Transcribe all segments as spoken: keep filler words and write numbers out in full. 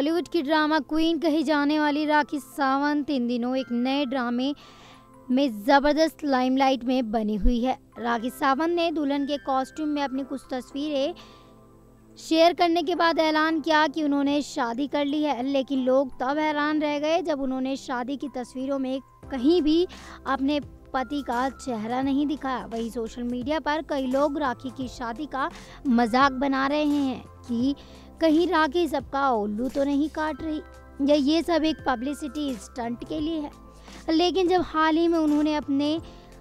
बॉलीवुड की drama queen कही जाने वाली राखी सावंत इन दिनों एक नए ड्रामे में ज़बरदस्त लाइमलाइट में बनी हुई है। राखी सावंत ने दुल्हन के कॉस्ट्यूम में अपनी कुछ तस्वीरें शेयर करने के बाद ऐलान किया कि उन्होंने शादी कर ली है, लेकिन लोग तब हैरान रह गए जब उन्होंने शादी की तस्वीरों में कहीं भी अपने पति का चेहरा नहीं दिखाया। वहीं सोशल मीडिया पर कई लोग राखी की शादी का मजाक बना रहे हैं कि कहीं राखी सबका उल्लू तो नहीं काट रही, या ये सब एक पब्लिसिटी स्टंट के लिए है। लेकिन जब हाल ही में उन्होंने अपने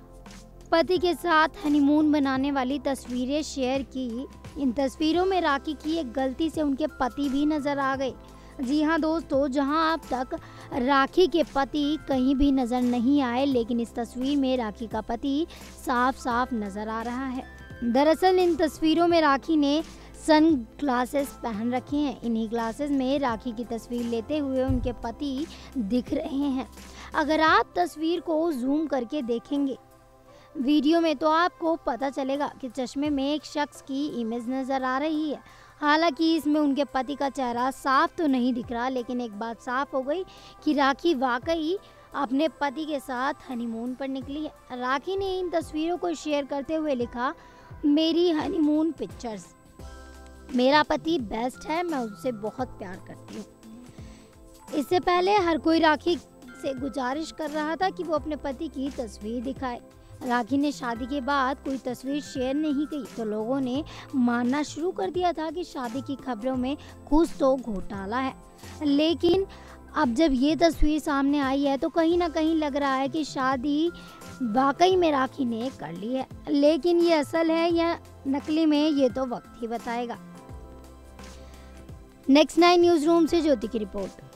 पति के साथ हनीमून बनाने वाली तस्वीरें शेयर की, इन तस्वीरों में राखी की एक गलती से उनके पति भी नजर आ गए। जी हाँ दोस्तों, जहां अब तक राखी के पति कहीं भी नजर नहीं आए, लेकिन इस तस्वीर में राखी का पति साफ साफ नजर आ रहा है। दरअसल इन तस्वीरों में राखी ने सन ग्लासेस पहन रखे हैं। इन्हीं ग्लासेस में राखी की तस्वीर लेते हुए उनके पति दिख रहे हैं। अगर आप तस्वीर को जूम करके देखेंगे वीडियो में, तो आपको पता चलेगा कि चश्मे में एक शख्स की इमेज नजर आ रही है। हालांकि इसमें उनके पति का चेहरा साफ तो नहीं दिख रहा, लेकिन एक बात साफ हो गई कि राखी वाकई अपने पति के साथ हनीमून पर निकली है। राखी ने इन तस्वीरों को शेयर करते हुए लिखा, मेरी हनीमून पिक्चर्स, मेरा पति बेस्ट है, मैं उससे बहुत प्यार करती हूँ। इससे पहले हर कोई राखी से गुजारिश कर रहा था कि वो अपने पति की तस्वीर दिखाए। राखी ने शादी के बाद कोई तस्वीर शेयर नहीं की तो लोगों ने मानना शुरू कर दिया था कि शादी की खबरों में कुछ तो घोटाला है। लेकिन अब जब ये तस्वीर सामने आई है तो कहीं ना कहीं लग रहा है कि शादी वाकई में राखी ने कर ली है। लेकिन ये असल है या नकली में, ये तो वक्त ही बताएगा। नेक्स्ट नाइन न्यूज़ रूम से ज्योति की रिपोर्ट।